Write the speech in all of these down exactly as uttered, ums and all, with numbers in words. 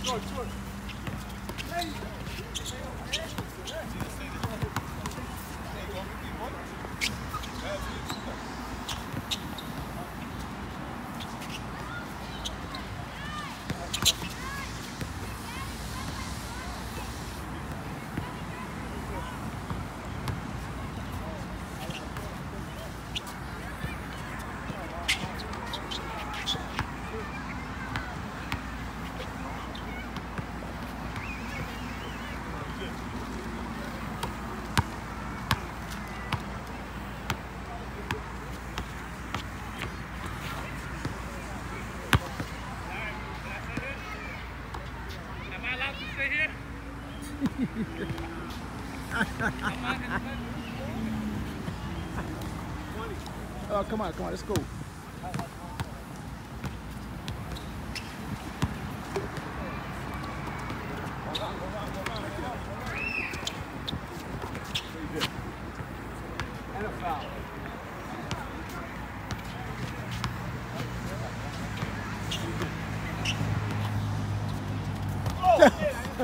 Oh, come on, come on, let's go. And a foul. Oh, yeah.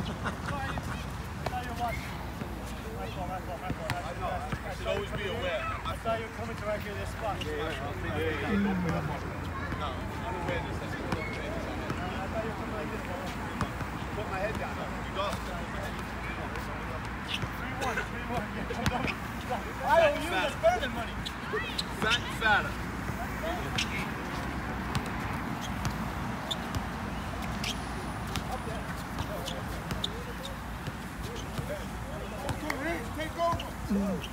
I should always be aware. I thought you were coming to right here this spot. Yeah, yeah, yeah. yeah, yeah. No, unawareness. That's what I'm saying. I thought you were coming like this. Put my head down. You got three one, three one. I owe you, that's better than money. fat and fatter. Take over. Mm.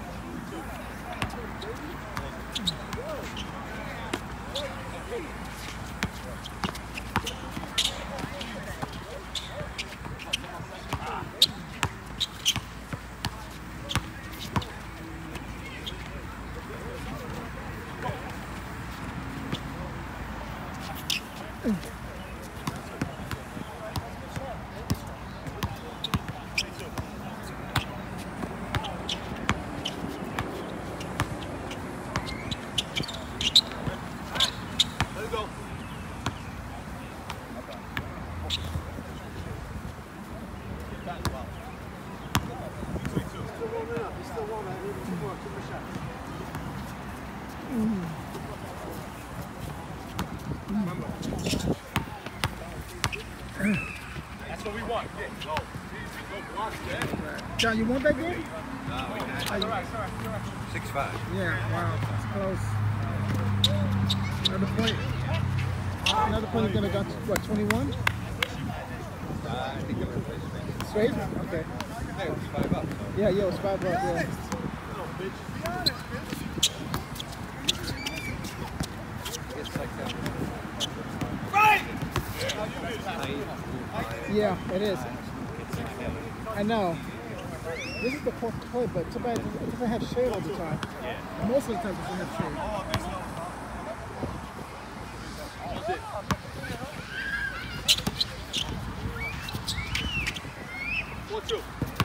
That's what we want. Yeah, go. Go block that. John, you want that game? No, we can't. Sorry, sorry, sorry. Six five. Yeah, wow, it's close. Another point. Another point is gonna go to what, twenty-one? Uh, I think it'll replace me. Straight? Okay. Hey, it was five up. So. Yeah, yeah, it was five up, yeah. It's like that. Right! Yeah, it is. I know. This is the fourth play, but too bad it doesn't have shade all the time. Yeah. Most of the time it doesn't have shade. Four two.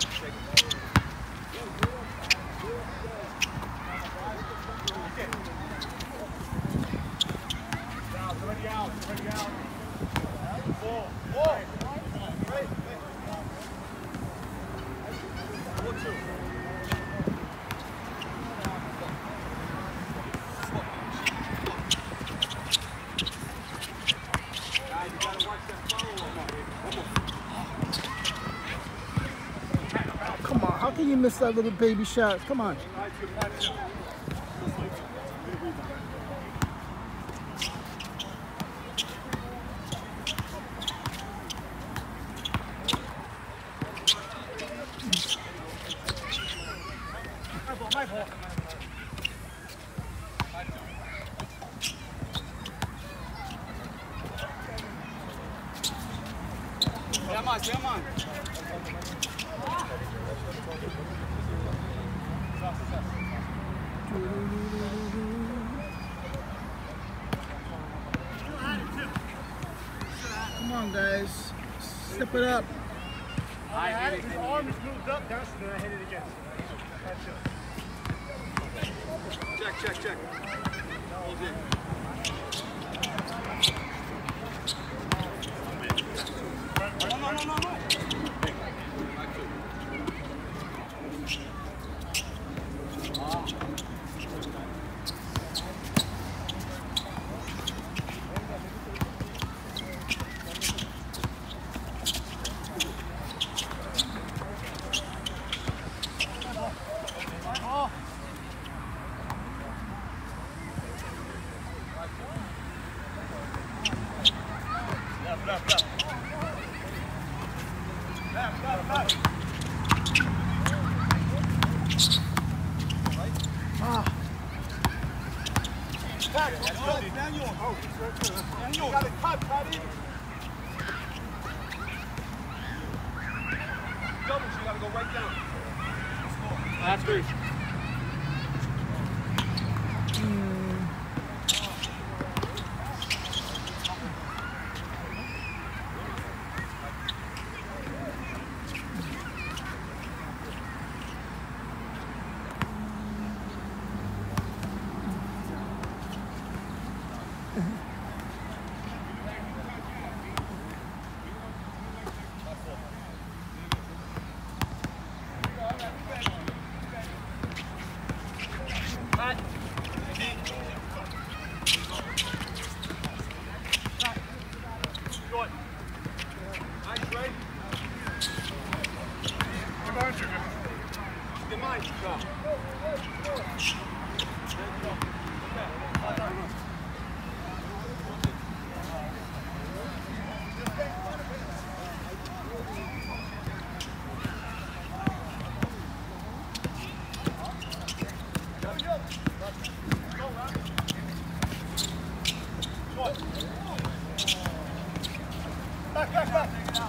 Already out, already out. Four. Four. Right. Four two. Guys, you gotta watch that follow-up. Come on, how can you miss that little baby shot? Come on. My ball. Come on, come on. Come on, guys. Step it up. I had it, his arm is moved up, that's when I hit it again. That's it. Check, check, check. Hold it. no, no, no. That's great. Back, back, back.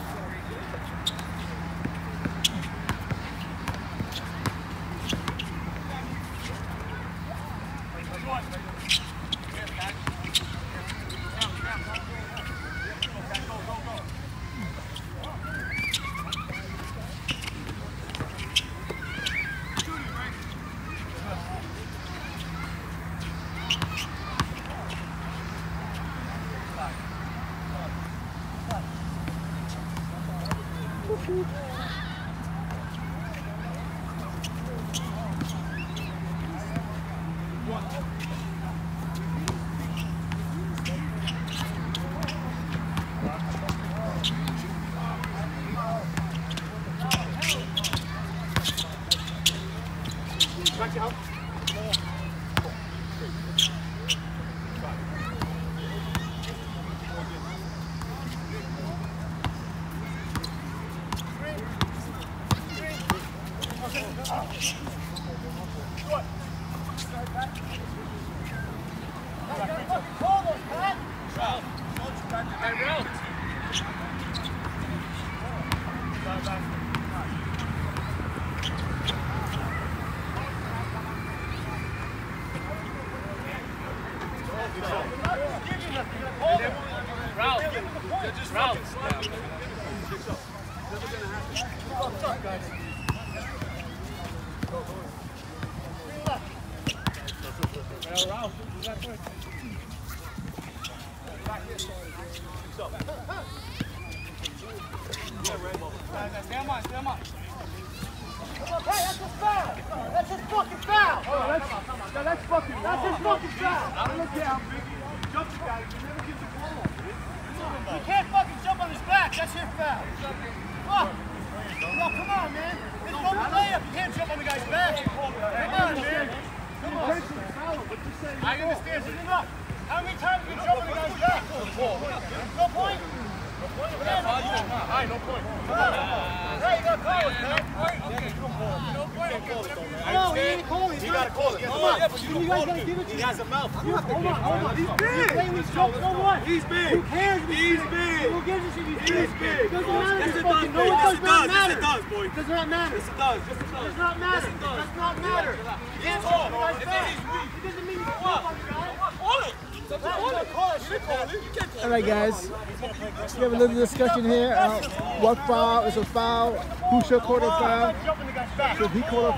Alright guys, we have a little discussion here. Uh, what foul is a foul? Who should call a foul? Should he call a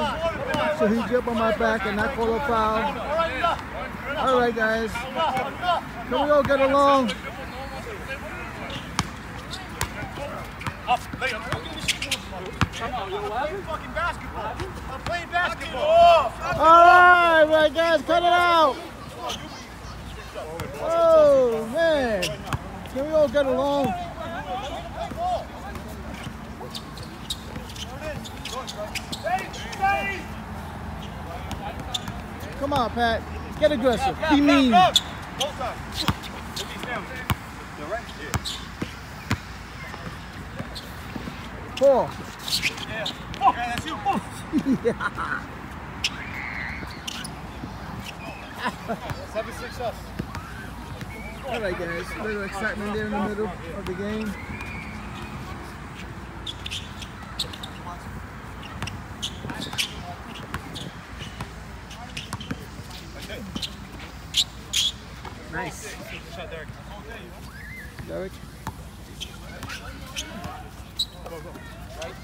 foul? Should he jump on my back and not call a foul? Alright guys, can we all get along? fucking basketball. I'm playing basketball. All right, right, guys, cut it out. Oh, man. Can we all get along? Come on, Pat. Get aggressive. Be mean. Four. Yeah. Yeah, that's you. Yeah. Seven, six us. All right, guys. A little excitement there in the middle of the game. Nice. Derek. Derek. Go, go. Right.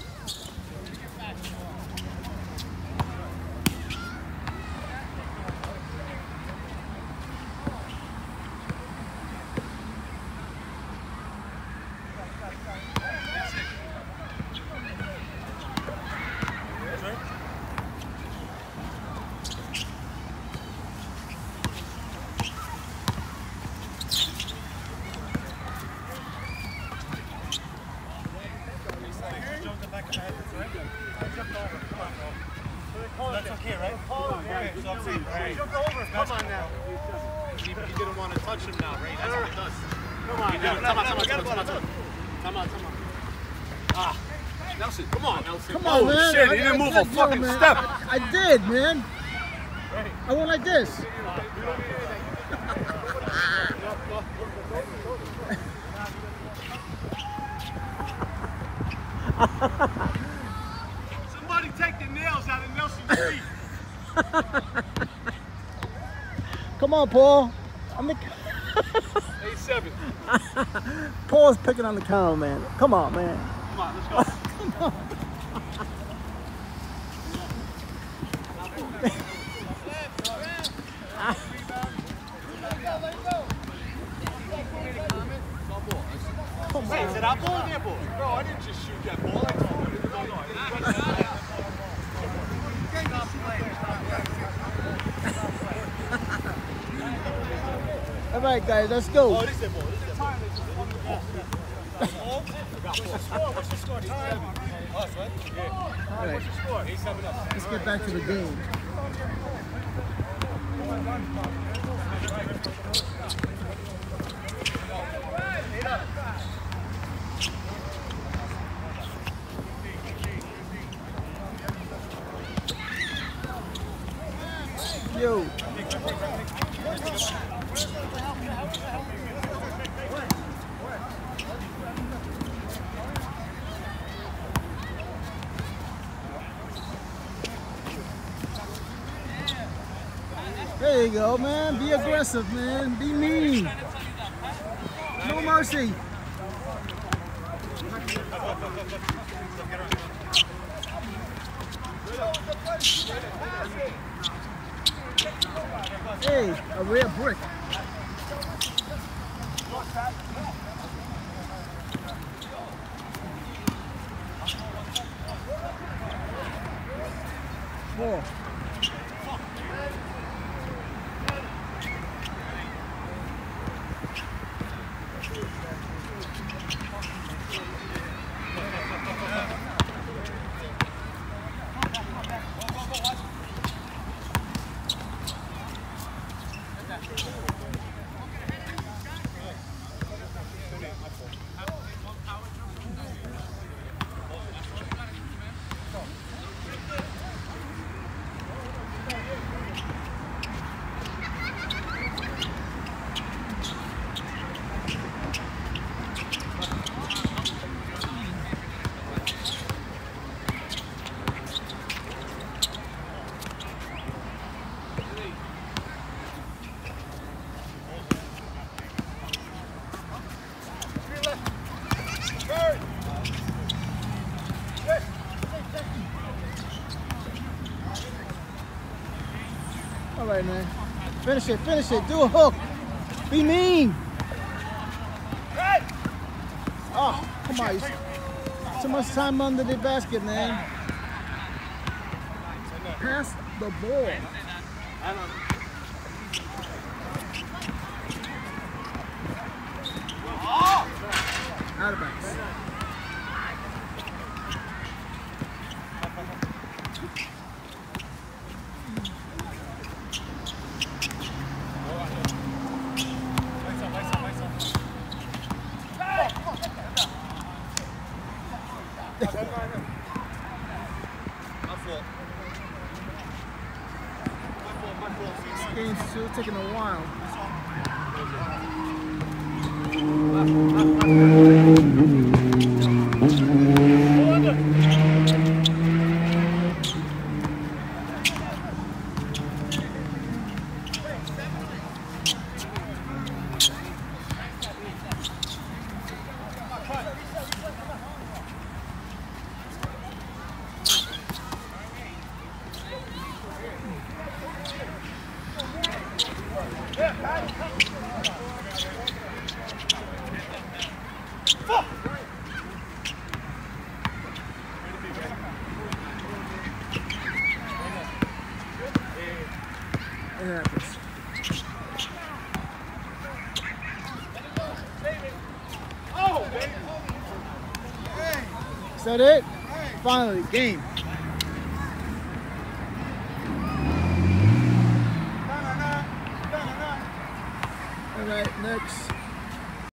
That's okay, right? Okay, so I'm saying, right. Jump over, come on now. He, he didn't want to touch him now, right? That's what he does. Come on, He didn't. Come on, come on, come on, come on, come on. Come on, come on. Ah, Nelson, come on, Nelson. Come on, Oh, man. shit, I, he didn't I move did, a fucking man. step. I, I did, man. I went like this. Somebody take the nails out of Nelson's feet. Come on, Paul. I'm the eight seven. Paul's picking on the camera, man. Come on, man. Come on, let's go. Come on. Come Wait, on. is it our ball or their ball? Bro, I didn't just shoot that ball. I told him. No, no, I didn't. All right, guys, let's go. Oh, it is their ball. It is their ball. What's the score? Time? Us, right? Yeah. All right, What's the score? eight seven us. let's get back to the game. Yo. There you go, man. Be aggressive, man. Be mean. No mercy. Hey, a rare brick. Four. All right, man. Finish it, finish it. Do a hook. Be mean. Oh, come on. too much time under the basket, man. Pass the ball. Out of bounds. This game's still taking a while. Is that it? Finally, game. All right, next.